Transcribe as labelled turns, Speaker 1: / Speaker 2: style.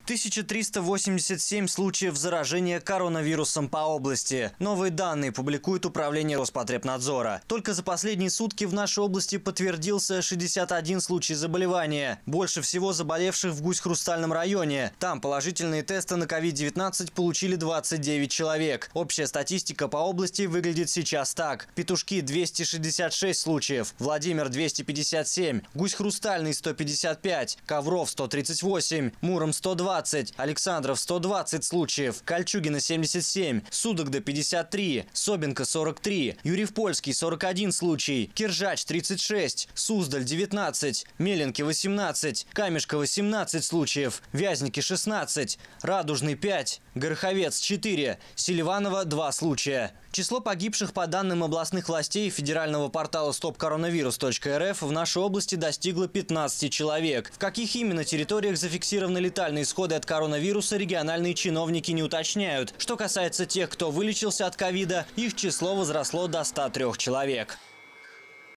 Speaker 1: 1387 случаев заражения коронавирусом по области. Новые данные публикует Управление Роспотребнадзора. Только за последние сутки в нашей области подтвердился 61 случай заболевания. Больше всего заболевших в Гусь-Хрустальном районе. Там положительные тесты на COVID-19 получили 29 человек. Общая статистика по области выглядит сейчас так. Петушки – 266 случаев, Владимир – 257, Гусь-Хрустальный – 155, Ковров – 138, Муром – 120, Александров – 120 случаев, Кольчугино – 77, Судогда – 53, Собинка – 43, Юрьев-Польский – 41 случай, Киржач – 36, Суздаль – 19, Меленки – 18, Камешково – 17 случаев, Вязники – 16, Радужный – 5, Гороховец – 4, Селиваново – 2 случая. Число погибших по данным областных властей и федерального портала stopcoronavirus.rf в нашей области достигло 15 человек. В каких именно территориях зафиксированы летальные исходы от коронавируса, региональные чиновники не уточняют. Что касается тех, кто вылечился от ковида, их число возросло до 103 человек.